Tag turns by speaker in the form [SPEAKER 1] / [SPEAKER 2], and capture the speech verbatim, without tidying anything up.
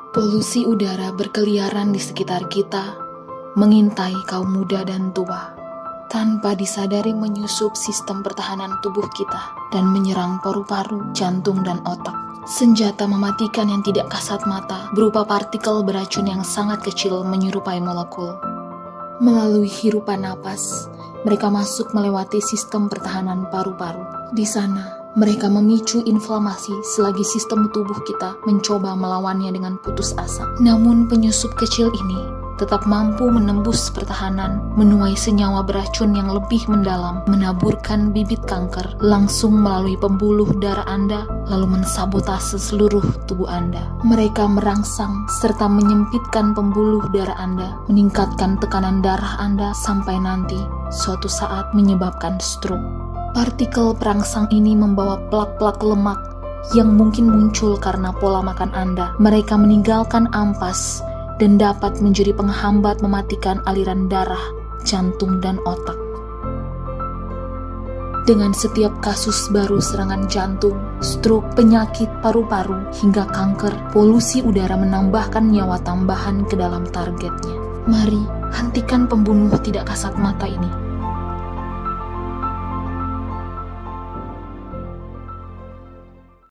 [SPEAKER 1] Polusi udara berkeliaran di sekitar kita, mengintai kaum muda dan tua, tanpa disadari menyusup sistem pertahanan tubuh kita dan menyerang paru-paru, jantung, dan otak. Senjata mematikan yang tidak kasat mata berupa partikel beracun yang sangat kecil menyerupai molekul. Melalui hirupan napas, mereka masuk melewati sistem pertahanan paru-paru. Di sana, mereka memicu inflamasi selagi sistem tubuh kita mencoba melawannya dengan putus asa. Namun penyusup kecil ini tetap mampu menembus pertahanan, menuai senyawa beracun yang lebih mendalam, menaburkan bibit kanker langsung melalui pembuluh darah Anda, lalu mensabotase seluruh tubuh Anda. Mereka merangsang serta menyempitkan pembuluh darah Anda, meningkatkan tekanan darah Anda sampai nanti suatu saat menyebabkan stroke. Partikel perangsang ini membawa plak-plak lemak yang mungkin muncul karena pola makan Anda. Mereka meninggalkan ampas dan dapat menjadi penghambat mematikan aliran darah, jantung, dan otak. Dengan setiap kasus baru serangan jantung, stroke, penyakit paru-paru, hingga kanker, polusi udara menambahkan nyawa tambahan ke dalam targetnya. Mari, hentikan pembunuh tidak kasat mata ini.